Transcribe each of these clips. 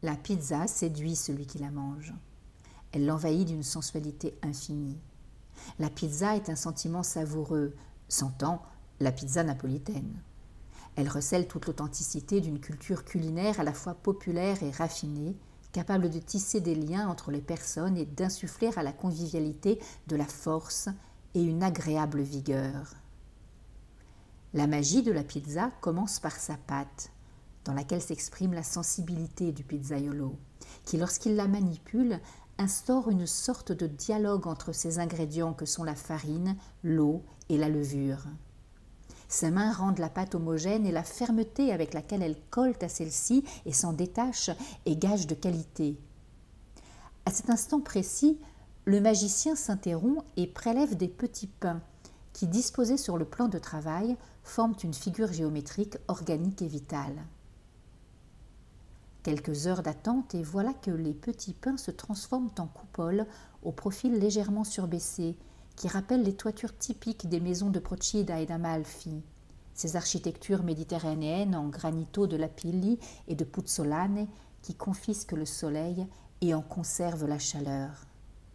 La pizza séduit celui qui la mange. Elle l'envahit d'une sensualité infinie. La pizza est un sentiment savoureux, s'entend la pizza napolitaine. Elle recèle toute l'authenticité d'une culture culinaire à la fois populaire et raffinée, capable de tisser des liens entre les personnes et d'insuffler à la convivialité de la force et une agréable vigueur. La magie de la pizza commence par sa pâte, dans laquelle s'exprime la sensibilité du pizzaiolo, qui, lorsqu'il la manipule, instaure une sorte de dialogue entre ces ingrédients que sont la farine, l'eau et la levure. Ses mains rendent la pâte homogène et la fermeté avec laquelle elle colle à celle-ci et s'en détache est gage de qualité. À cet instant précis, le magicien s'interrompt et prélève des petits pains qui, disposés sur le plan de travail, forment une figure géométrique organique et vitale. Quelques heures d'attente et voilà que les petits pains se transforment en coupoles au profil légèrement surbaissé, qui rappellent les toitures typiques des maisons de Procida et d'Amalfi, ces architectures méditerranéennes en granito de Lapilli et de Puzzolane qui confisquent le soleil et en conservent la chaleur.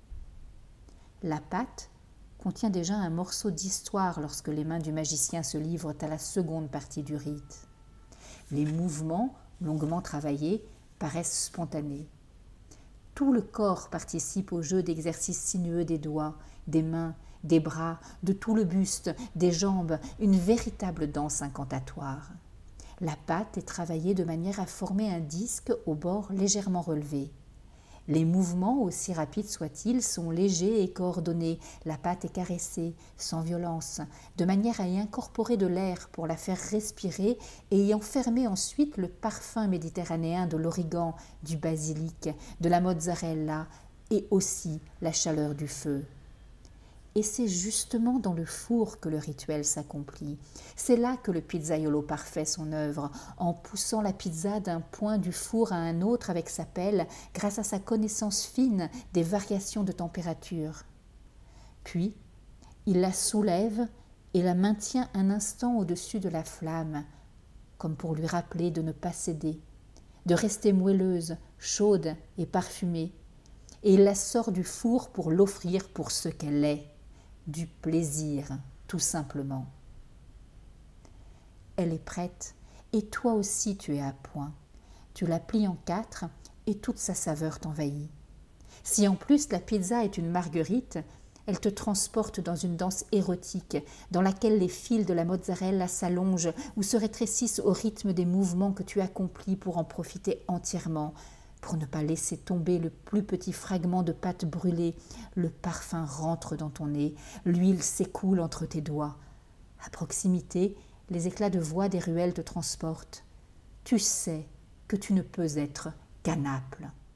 La pâte contient déjà un morceau d'histoire lorsque les mains du magicien se livrent à la seconde partie du rite. Les mouvements, longuement travaillés, paraissent spontanés. Tout le corps participe au jeu d'exercices sinueux des doigts, des mains, des bras, de tout le buste, des jambes, une véritable danse incantatoire. La pâte est travaillée de manière à former un disque aux bords légèrement relevés. Les mouvements, aussi rapides soient-ils, sont légers et coordonnés. La pâte est caressée, sans violence, de manière à y incorporer de l'air pour la faire respirer et y enfermer ensuite le parfum méditerranéen de l'origan, du basilic, de la mozzarella et aussi la chaleur du feu. Et c'est justement dans le four que le rituel s'accomplit. C'est là que le pizzaiolo parfait son œuvre, en poussant la pizza d'un point du four à un autre avec sa pelle, grâce à sa connaissance fine des variations de température. Puis, il la soulève et la maintient un instant au-dessus de la flamme, comme pour lui rappeler de ne pas céder, de rester moelleuse, chaude et parfumée, et il la sort du four pour l'offrir pour ce qu'elle est. Du plaisir, tout simplement. Elle est prête, et toi aussi tu es à point. Tu la plies en 4 et toute sa saveur t'envahit. Si en plus la pizza est une marguerite, elle te transporte dans une danse érotique, dans laquelle les fils de la mozzarella s'allongent ou se rétrécissent au rythme des mouvements que tu accomplis pour en profiter entièrement, pour ne pas laisser tomber le plus petit fragment de pâte brûlée. Le parfum rentre dans ton nez, l'huile s'écoule entre tes doigts. À proximité, les éclats de voix des ruelles te transportent. Tu sais que tu ne peux être qu'à Naples.